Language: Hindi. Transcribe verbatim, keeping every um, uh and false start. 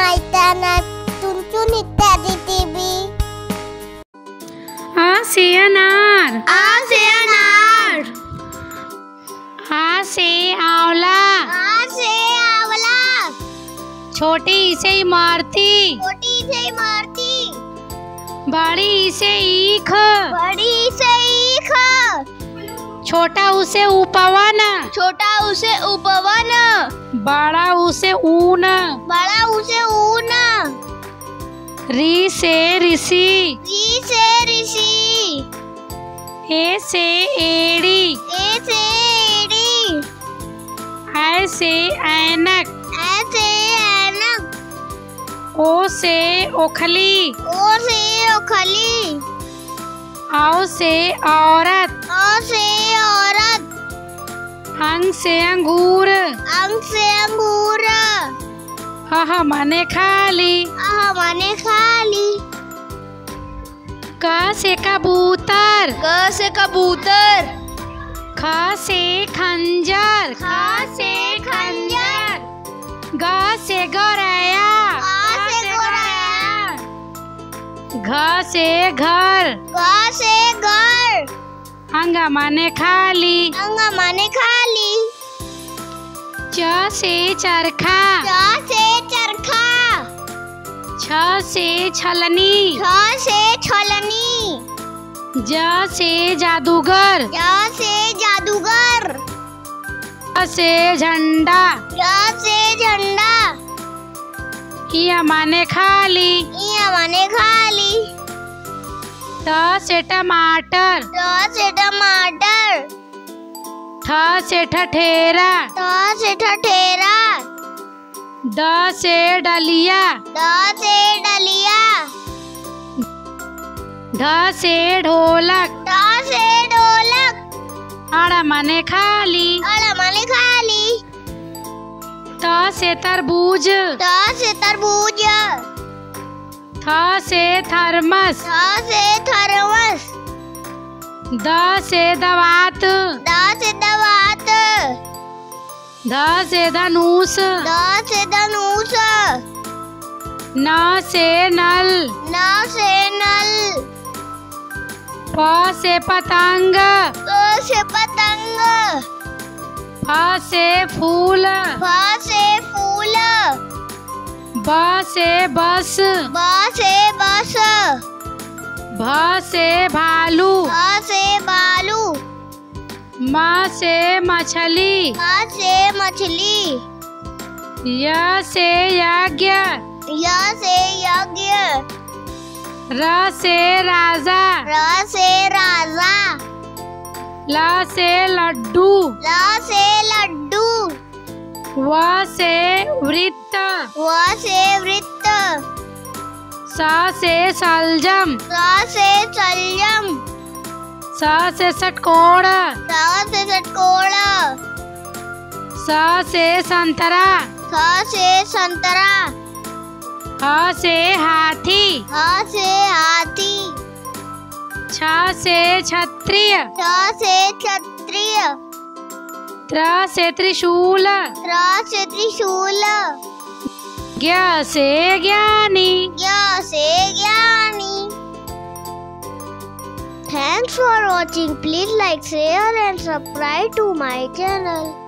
मैदाना चुनचुन इत्यादि टीवी। आ से अनार। आ से अनार। आ से आंवला। आ से आंवला। छोटी से इमारती। छोटी से इमारती। बड़ी से ईख। बड़ी से ईख। छोटा उसे उपवन। छोटा उसे उपवन। बड़ा उसे ऊन। बड़ा उसे ऊन। री से ऋषि। री से ऋषि। ए से एड़ी। ए से एड़ी। ऐ से ऐनक। ऐ से ऐनक। ओ से ओखली। ओ से ओखली। औ से औरत। औ से औरत। अंग से अंगूर। अंग से अंगूर। ह माने खाली। आह माने खाली। क से कबूतर। क से कबूतर। ख से खंजर। ख से खंजर। ग से गौरैया। ग से गौरैया। घ से घर। घ से घर। अंग माने खाली। अंग माने खाली। च से चरखा। च से चरखा। छ से छलनी। छ से छलनी। ज से जादूगर। ज से जादूगर। झ से झंडा। झ से झंडा। इ माने खाली। इ माने खाली। त से टमाटर। त से टमाटर। ठ से ठठेरा। ठ से ठठेरा। ड से डलिया। ड से डलिया। ढ से ढोलक। ढ से ढोलक। अड़ माने खाली। अड़ माने खाली। त से तरबूज। त से तरबूज। थ से थर्मस। थ से थर्मस। द से दवात। द से दवात। ध से धनुष। ध से धनुष। न से नल। न से नल। प से पतंग। प से पतंग। फ से फूल। फ से फूल। ब से बस। ब से बस। भ से भालू। भ से भालू। म से मछली। म से मछली। य से यज्ञ। य से यज्ञ। र से राजा। र से राजा। ल से लड्डू। ल से लड्डू। व से वृत्त। व से वृत्त। स से सलजम। स से सलजम। स से षटकोण। स से षटकोण। स से संतरा। स से संतरा। ह से हाथी। ह से हाथी। छ से क्षत्रिय। छ से क्षत्रिय। त्र से त्रिशूल। त्र से त्रिशूल। ज्ञ से ज्ञानी। ज्ञ से ज्ञानी। Thanks for watching. Please like, share and subscribe to my channel.